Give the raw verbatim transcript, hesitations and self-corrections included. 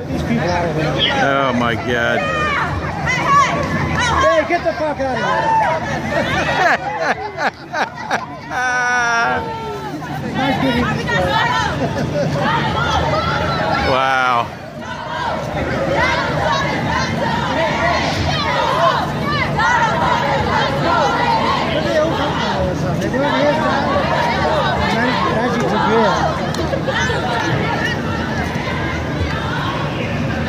these people out of here. Oh my God. Hey, get the fuck out of here.